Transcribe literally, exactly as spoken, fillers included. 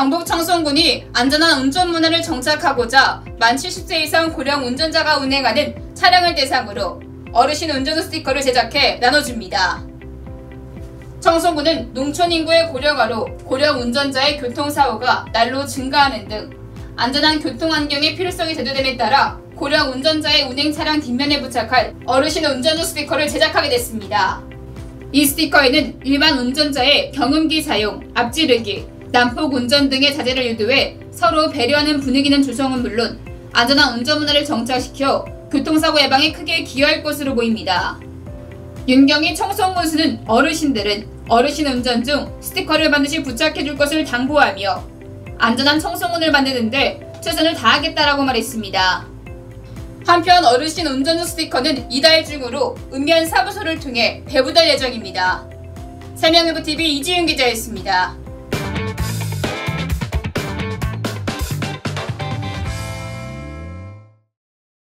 경북 청송군이 안전한 운전 문화를 정착하고자 만 칠십 세 이상 고령 운전자가 운행하는 차량을 대상으로 어르신 운전자 스티커를 제작해 나눠줍니다. 청송군은 농촌 인구의 고령화로 고령 운전자의 교통사고가 날로 증가하는 등 안전한 교통환경의 필요성이 대두됨에 따라 고령 운전자의 운행 차량 뒷면에 부착할 어르신 운전자 스티커를 제작하게 됐습니다. 이 스티커에는 일반 운전자의 경운기 사용, 앞지르기, 난폭 운전 등의 자제를 유도해 서로 배려하는 분위기는 조성은 물론 안전한 운전 문화를 정착시켜 교통사고 예방에 크게 기여할 것으로 보입니다. 윤경희 청송군수는 어르신들은 어르신 운전 중 스티커를 반드시 부착해줄 것을 당부하며 안전한 청송군을 만드는데 최선을 다하겠다라고 말했습니다. 한편 어르신 운전자 스티커는 이달 중으로 읍면 사부소를 통해 배부될 예정입니다. 세명일보티비 이지윤 기자였습니다.